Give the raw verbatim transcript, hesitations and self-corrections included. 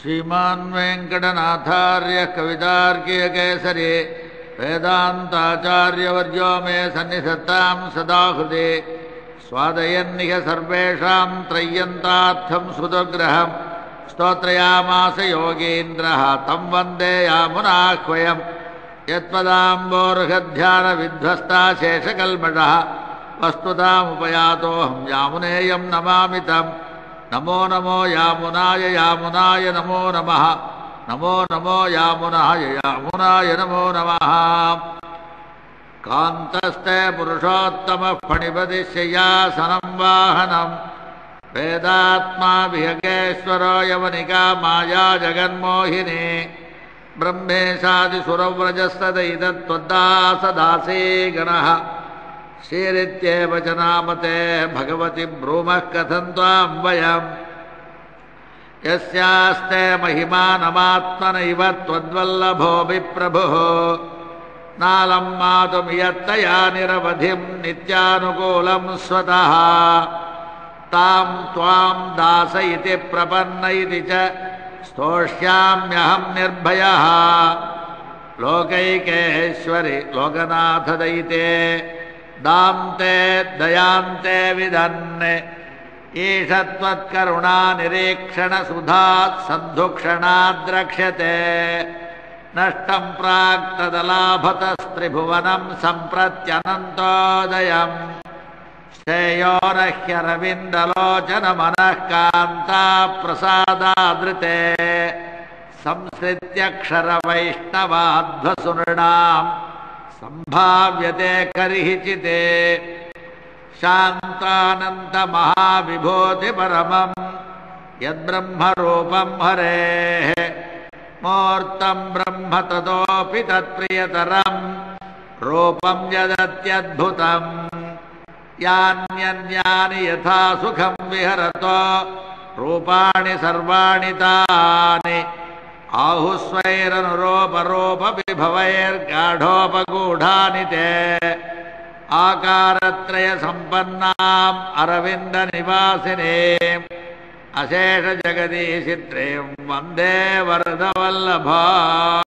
श्रीमान् वेंकटनाथार्य कवितार्किककेसरी वेदान्ताचार्यवर्यो मे सन्निधत्तां सदा हृदि स्वादयन्निह सर्वेषां त्रय्यन्तार्थं सुदुर्ग्रहं स्तोत्रयामास योगीन्द्रः तं वन्दे यामुनाह्वयम् यत्पदाम्बोरुहध्यानविध्वस्ता शेषकल्मषः वस्तुतामुपयातोऽहं यामुनेयं नमामि तं नमो नमो यामुनाय यामुनाय नमो नमः नमो नमो यामुनाय यामुनाय नमो नमः कान्तस्ते पुरुषोत्तमः फणिपतिशय्यासनं वाहनं वेदात्मा विहगेश्वरो यवनिका माया जगन्मोहिनी ब्रह्मेशादिसुरव्रजस्तदैतत्त्वदासदासी गणः श्रीरित्येव च नामते भगवति ब्रूमः कथं त्वां वयम् यस्यास्ते महिमानमात्मनैव त्वद्वल्लभो विप्रभुः नालं मातुमियत्तया निरवधिं नित्यानुकूलं स्वतः तां त्वां दास इति प्रपन्न इति च स्तोष्याम्यहं निर्भयः लोकैकेश्वरि लोकनाथदयिते दान्ते दयान्ते विधन्ने ईशत्वत्करुणा निरीक्षणसुधा सन्धुक्षणाद्रक्ष्यते नष्टं प्राक्तदलाभतस्त्रिभुवनं सम्प्रत्यनन्तोदयम् श्रेयोरह्यरविन्दलोचनमनः कान्ताप्रसादादृते संसृत्यक्षरवैष्णवाध्वसुनृणां सम्भाव्यते करिहिचिते शान्तानन्तमहाविभूतिपरमं यद्ब्रह्मरूपं हरेः मूर्तं ब्रह्म ततोऽपि तत्प्रियतरं रूपं यदत्यद्भुतम् यान्यन्यानि यथा सुखं विहरतो रूपाणि सर्वाणि तानि आहुस्वैरनुरूपरूपविभवैर्गाढोपगूढानि ते आकारत्रयसम्पन्नाम् अरविन्दनिवासिनीम् अशेषजगदीशित्रीं वन्दे वरदवल्लभाम्